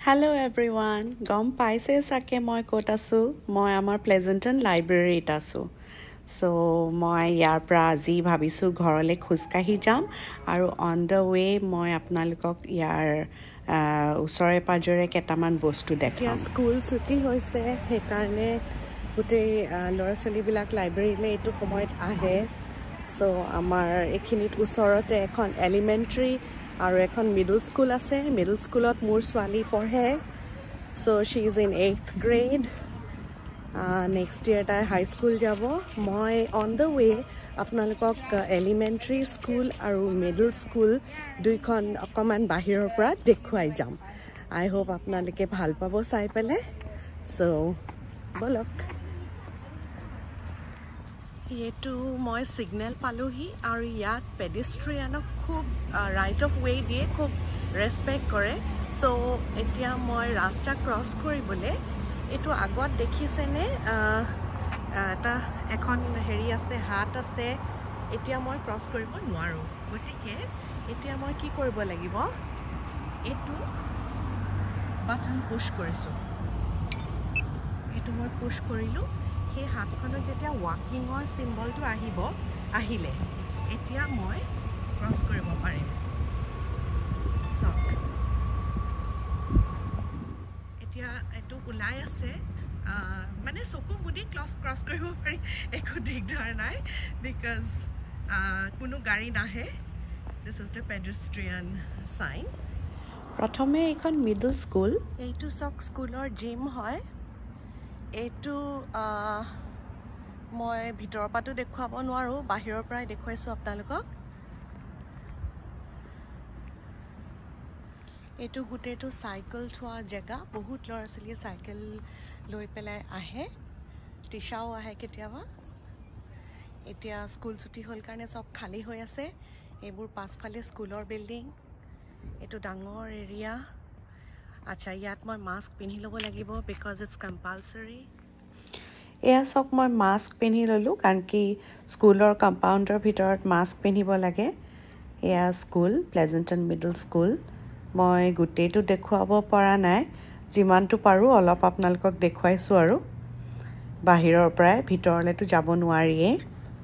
Hello everyone. গম পাইছে চাকে মই ক'ত আছো? মই আমাৰ প্লেজেন্টন লাইব্ৰেৰীত আছো। So মই ইয়াৰ পৰা আজি ভাবিছো ঘৰলৈ খোজকাঢ়ি যাম আৰু on the way মই আপোনালোকক ইয়াৰ ওচৰে পাজৰে কেইটামান বস্তু দেখাম। স্কুল ছুটি হৈছে সেইকাৰণে গোটেই ল'ৰা ছোৱালীবিলাক লাইব্ৰেৰীলৈ এইটো সময়ত আহে। So আমাৰ এইখিনিত ওচৰতে এখন এলিমেণ্টাৰী আৰু এখন মিডল স্কুল আছে। মিডল স্কুলত মোৰ ছোৱালী পঢ়ে। So she is in 8th grade. Next year তাই হাই স্কুল যাব। মই on the way আপোনালোকক এলিমেণ্টাৰী স্কুল আৰু মিডল স্কুল দুইখন অকণমান বাহিৰৰ পৰা দেখুৱাই যাম। I hope আপোনালোকে ভাল পাব চাই পেলাই। So বলক। এইটো মই সিগনেল পালোহি আৰু ইয়াত পেডেষ্ট্ৰিয়ানক খুব ৰাইট অফ ৱে দিয়ে, খুব ৰেচপেক্ট কৰে। সো এতিয়া মই ৰাস্তা ক্ৰছ কৰিবলৈ এইটো আগত দেখিছেনে এটা এখন হেৰি আছে, হাত আছে। এতিয়া মই ক্ৰছ কৰিব নোৱাৰোঁ, গতিকে এতিয়া মই কি কৰিব লাগিব, এইটো বাটন পুছ কৰিছোঁ। এইটো মই পুছ কৰিলোঁ। সেই হাতখনত যেতিয়া ৱাকিঙৰ চিম্বলটো আহিলে এতিয়া মই ক্ৰছ কৰিব পাৰিম। চাওক এতিয়া এইটো ওলাই আছে, মানে চকু মুদি ক্ৰছ কৰিব পাৰি, একো দিগদাৰ নাই, বিকজ কোনো গাড়ী নাহে। This is the pedestrian sign. প্ৰথমে এইখন মিডল স্কুল। এইটো চাওক স্কুলৰ জিম হয়। এইটো মই ভিতৰৰ পৰাতো দেখুৱাব নোৱাৰোঁ, বাহিৰৰ পৰাই দেখুৱাইছোঁ আপোনালোকক। এইটো গোটেইটো চাইকেল থোৱা জেগা। বহুত ল'ৰা ছোৱালীয়ে চাইকেল লৈ পেলাই আহে, টিচাও আহে কেতিয়াবা। এতিয়া স্কুল ছুটি হ'ল কাৰণে চব খালী হৈ আছে। এইবোৰ পাছফালে স্কুলৰ বিল্ডিং। এইটো ডাঙৰ এৰিয়া। আচ্ছা, ইয়াত মই মাস্ক পিন্ধি ল'ব লাগিব বিকজ ইটছ কম্পালচৰি। এয়া চাওক, মই মাস্ক পিন্ধি ল'লোঁ কাৰণ কি স্কুলৰ কম্পাউণ্ডৰ ভিতৰত মাস্ক পিন্ধিব লাগে। এয়া স্কুল, প্লেজেণ্টন মিডল স্কুল। মই গোটেইটো দেখুৱাব পৰা নাই, যিমানটো পাৰোঁ অলপ আপোনালোকক দেখুৱাইছোঁ আৰু। বাহিৰৰ পৰাই, ভিতৰলৈতো যাব নোৱাৰিয়েই।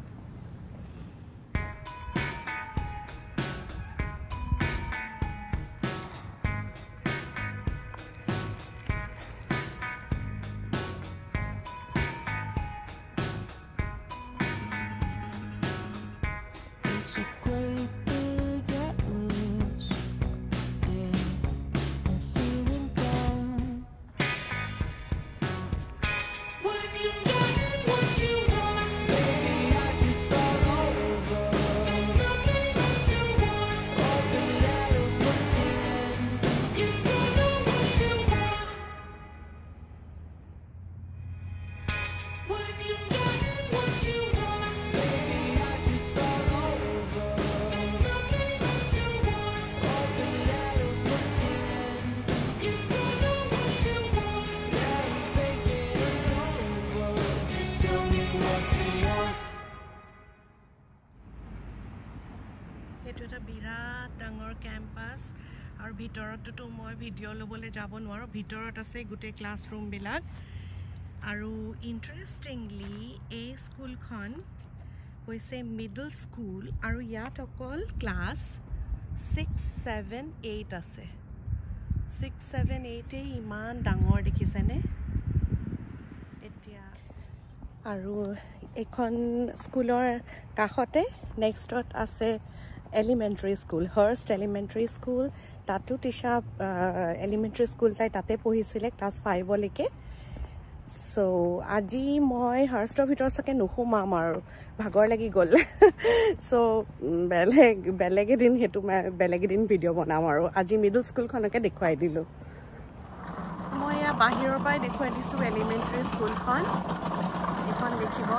এইটো এটা বিৰাট ডাঙৰ কেম্পাছ আৰু ভিতৰততো মই ভিডিঅ' ল'বলৈ যাব নোৱাৰোঁ। ভিতৰত আছে গোটেই ক্লাছৰুমবিলাক। আৰু ইণ্টাৰেষ্টিংলি এই স্কুলখন হৈছে মিডল স্কুল আৰু ইয়াত অকল ক্লাছ 6, 7, 8 আছে। 6, 7, 8 ইমান ডাঙৰ দেখিছেনে? এতিয়া আৰু এইখন স্কুলৰ কাষতে নেক্সটত আছে elementary school, Hurst elementary school. তাতো টিচা এলিমেণ্টাৰী স্কুল তাই তাতে পঢ়িছিলে ক্লাছ 5লৈকে। চ' আজি মই হাৰ্ষ্টৰ ভিতৰত চাগে নোসোমাম আৰু, ভাগৰ লাগি গ'ল। চ' বেলেগ এদিন বেলেগ এদিন ভিডিঅ' বনাম আৰু। আজি মিডল স্কুলখনকে দেখুৱাই দিলোঁ। মই এয়া বাহিৰৰ পৰাই দেখুৱাই দিছোঁ এলিমেণ্টাৰী স্কুলখন। এইখন দেখিব।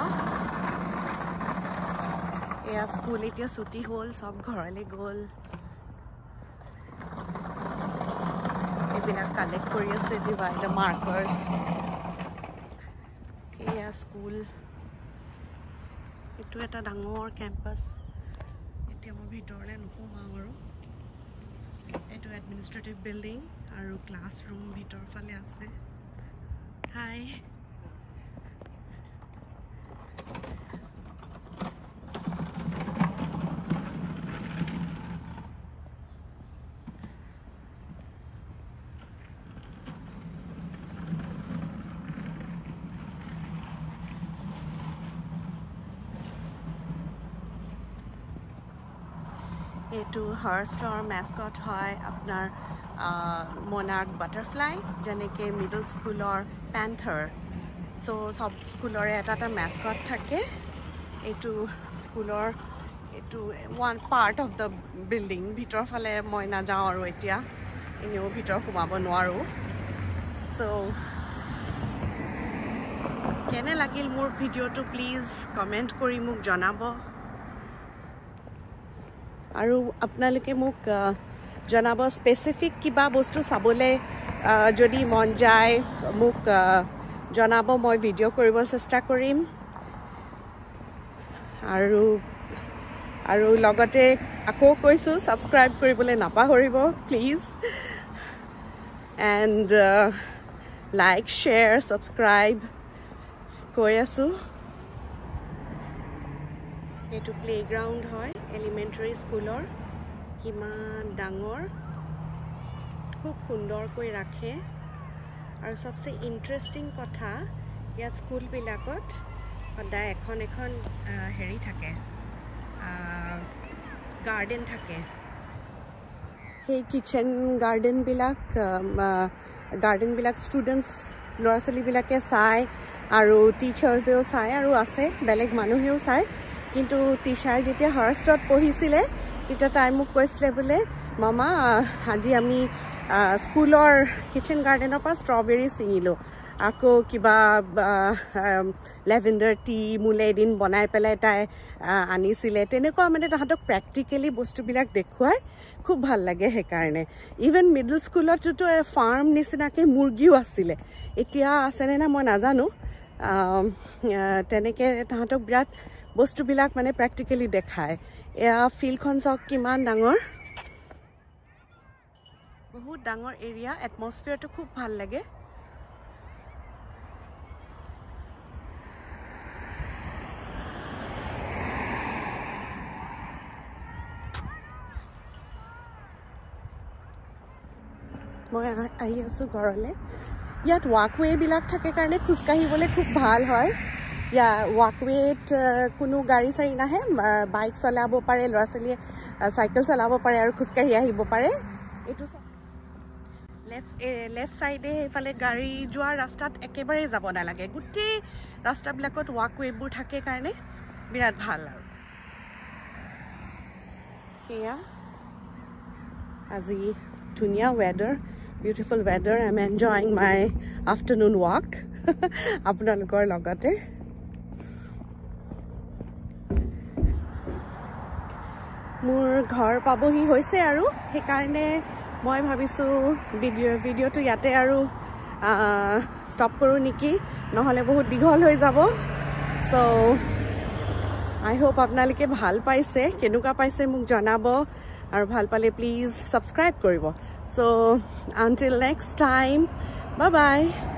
এয়া স্কুল এতিয়া ছুটি হ'ল, চব ঘৰলৈ গ'ল। এইবিলাক কালেক্ট কৰি আছে ডিভাইডাৰ মাৰ্কাৰ্ছ। এয়া স্কুল। এইটো এটা ডাঙৰ কেম্পাছ। এতিয়া মই ভিতৰলৈ নোসোমাওঁ আৰু। এইটো এডমিনিষ্ট্ৰেটিভ বিল্ডিং আৰু ক্লাছৰুম ভিতৰ ফালে আছে হাই এইটো হাৰ্ষ্টৰ মেস্কট হয় আপোনাৰ মনাৰ্ক বাটাৰফ্লাই যেনেকৈ মিডল স্কুলৰ পেন্থাৰ সো সব স্কুলৰে এটা মেস্কট থাকে এইটো স্কুলৰ এইটো one part of the building ভিতৰ ফালে মই নাযাওঁ আৰু এতিয়া এনেও ভিতৰ সোমাব নোৱাৰোঁ সো কেনে লাগিল মোৰ ভিডিঅ'টো প্লিজ কমেণ্ট কৰি মোক জনাব আৰু আপোনালোকে মোক জনাব স্পেচিফিক কিবা বস্তু চাবলৈ যদি মন যায় মোক জনাব মই ভিডিঅ' কৰিব চেষ্টা কৰিম আৰু লগতে আকৌ কৈছোঁ ছাবস্ক্ৰাইব কৰিবলৈ নাপাহৰিব please and like share subscribe কৈ আছোঁ এইটো প্লেগ্ৰাউণ্ড হয় এলিমেণ্টাৰী স্কুলৰ কিমান ডাঙৰ খুব সুন্দৰকৈ ৰাখে আৰু সবচে ইণ্টাৰেষ্টিং কথা ইয়াত স্কুলবিলাকত সদায় এখন হেৰি থাকে গাৰ্ডেন থাকে সেই কিচেন গাৰ্ডেনবিলাক ষ্টুডেণ্টছ ল'ৰা ছোৱালীবিলাকে চায় আৰু টিচাৰ্ছেও চায় আৰু আছে বেলেগ মানুহেও চায় কিন্তু টিচাৰে যেতিয়া হাৰ্ষ্টত পঢ়িছিলে তেতিয়া তাই মোক কৈছিলে বোলে মামা আজি আমি স্কুলৰ কিচেন গাৰ্ডেনৰ পৰা ষ্ট্ৰবেৰী ছিঙিলোঁ আকৌ কিবা লেভেণ্ডাৰ টি মোলে এদিন বনাই পেলাই তাই আনিছিলে তেনেকুৱা মানে তাহাঁতক প্ৰেক্টিকেলি বস্তুবিলাক দেখুৱাই খুব ভাল লাগে সেইকাৰণে ইভেন মিডল স্কুলততো ফাৰ্ম নিচিনাকৈ মুৰ্গীও আছিলে এতিয়া আছেনে না মই নাজানো তেনেকৈ তাহাঁতক বিৰাট বস্তুবিলাক মানে প্ৰেক্টিকেলি দেখায় এয়া ফিল্ডখন চাওক কিমান ডাঙৰ বহুত ডাঙৰ এৰিয়া এটমছফিয়াৰটো খুব ভাল লাগে মই আহি আছোঁ ঘৰলৈ ইয়াত ৱাকৱেবিলাক থাকে কাৰণে খোজকাঢ়িবলৈ খুব ভাল হয় ৱাকৱেত কোনো গাড়ী চাৰি নাহে বাইক চলাব পাৰে ল'ৰা ছোৱালীয়ে চাইকেল চলাব পাৰে আৰু খোজকাঢ়ি আহিব পাৰে এইটো লেফ্ট চাইডে এইফালে গাড়ী যোৱাৰ ৰাস্তাত একেবাৰে যাব নালাগে গোটেই ৰাস্তাবিলাকত ৱাকৱেবোৰ থাকে কাৰণে বিৰাট ভাল আৰু সেয়া আজি ধুনীয়া weather beautiful weather I am enjoying my afternoon walk আপোনালোকৰ লগতে মোৰ ঘৰ পাবহি হৈছে আৰু সেইকাৰণে মই ভাবিছোঁ ভিডিঅ'টো ইয়াতে আৰু ষ্টপ কৰোঁ নেকি নহ'লে বহুত দীঘল হৈ যাব চ' আই হোপ আপোনালোকে ভাল পাইছে কেনেকুৱা পাইছে মোক জনাব আৰু ভাল পালে প্লিজ ছাবস্ক্ৰাইব কৰিব চ' আনটিল নেক্সট টাইম বাই বাই